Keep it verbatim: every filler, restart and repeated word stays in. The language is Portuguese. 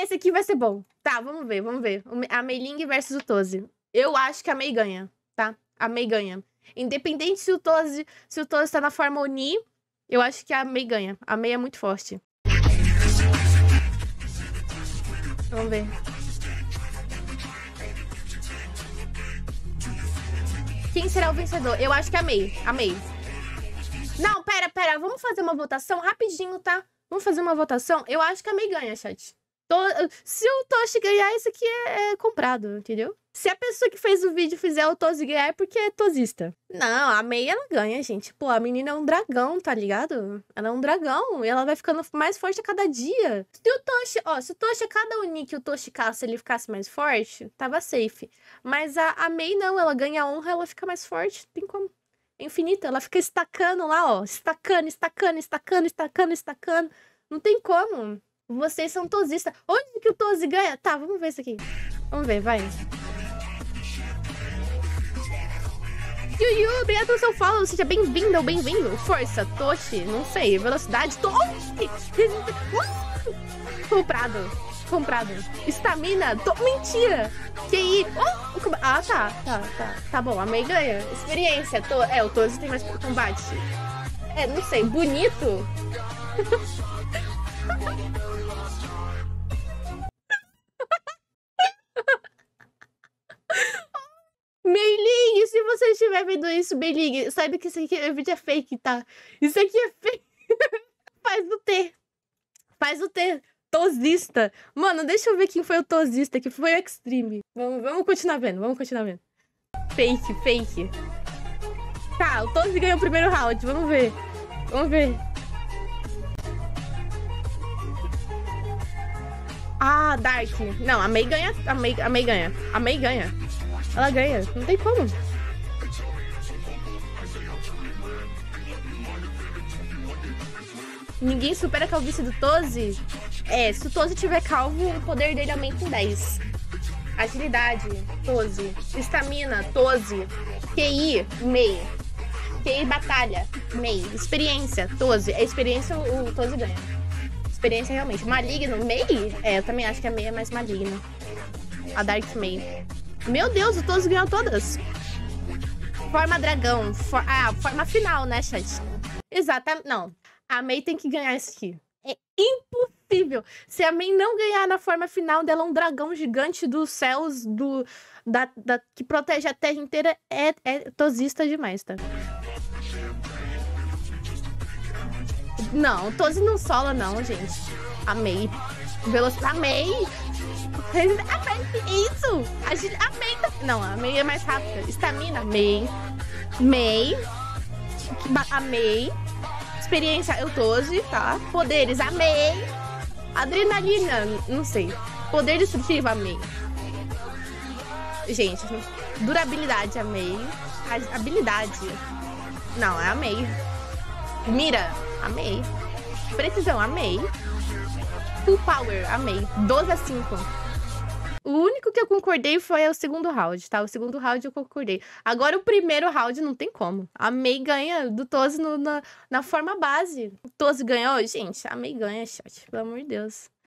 esse aqui vai ser bom. Tá, vamos ver, vamos ver. A Mei Ling versus o Tozi. Eu acho que a Mei ganha, tá? A Mei ganha. Independente se o Tozi, se o Tozi tá na forma Oni, eu acho que a Mei ganha. A Mei é muito forte. Vamos ver. Quem será o vencedor? Eu acho que é a Mei. A Mei. Não, pera, pera. Vamos fazer uma votação rapidinho, tá? Vamos fazer uma votação? Eu acho que a Mei ganha, chat. To... Se o Toshi ganhar, isso aqui é, é comprado, entendeu? Se a pessoa que fez o vídeo fizer o Toshi ganhar, é porque é tosista. Não, a Mei, ela ganha, gente. Pô, a menina é um dragão, tá ligado? Ela é um dragão. E ela vai ficando mais forte a cada dia. Se o Toshi... Ó, se o Toshi, cada Oni que o Toshi caça, ele ficasse mais forte, tava safe. Mas a, a Mei, não. Ela ganha honra, ela fica mais forte. Tem como... É infinita. Ela fica estacando lá, ó. Estacando, estacando, estacando, estacando, estacando. Não tem como. Vocês são tosistas. Onde que o Tozi ganha? Tá, vamos ver isso aqui. Vamos ver, vai. Yuyu, obrigado pelo seu follow. Seja bem-vindo ou bem-vindo. Força, Toshi, não sei. Velocidade, Toshi. Comprado. Comprado. Estamina, to... mentira. Q I. Oh, ah, tá, tá, tá. Tá bom, a Mei ganha. Experiência. To... É, o Tozi tem mais combate. É, não sei. Bonito. Mei Ling, se você estiver vendo isso, Mei Ling, saiba que isso aqui é vídeo é fake, tá? Isso aqui é fake. Faz o T. Faz o T. Tosista. Mano, deixa eu ver quem foi o tosista, que foi o Extreme. Vamos, vamos continuar vendo, vamos continuar vendo. Fake, fake. Tá, o Tozi ganhou o primeiro round, vamos ver. Vamos ver. Ah, Dark. Não, a Mei ganha. A Mei, a Mei ganha. A Mei ganha. Ela ganha. Não tem como. Ninguém supera a calvície do Tozi. É, se o Tozi tiver calvo, o poder dele aumenta em dez. Agilidade, Tozi. Estamina, Tozi. Q I, Mei. Q I, batalha, Mei. Experiência, Tozi. A experiência o, o Tozi ganha. Experiência realmente. Maligno, Mei? É, eu também acho que a Mei é mais maligna. A Dark Mei. Meu Deus, o Tozi ganhou todas. Forma dragão. For... Ah, forma final, né, chat? Exatamente. Não. A Mei tem que ganhar isso aqui. É impossível. Se a Mei não ganhar na forma final dela, um dragão gigante dos céus, do, da, da, que protege a terra inteira, é, é tosista demais, tá? Não, o Tozi não sola, não, gente. A Mei. Velocidade. A Mei. A Mei. Isso. A, a Mei. Não, a Mei é mais rápida. Estamina. Mei. Mei. A Mei. Experiência, eu Tozi, tá? Poderes, a Mei. Adrenalina, não sei. Poder destrutivo, a Mei. Gente, durabilidade, a Mei. Habilidade. Não, é a Mei. Mira, a Mei. Precisão, a Mei. Full power, a Mei. doze a cinco. O único que eu concordei foi o segundo round, tá? O segundo round eu concordei. Agora o primeiro round não tem como. A Mei ganha do Tozi no, na, na forma base. O Tozi ganhou? Gente, a Mei ganha, chat. Pelo amor de Deus.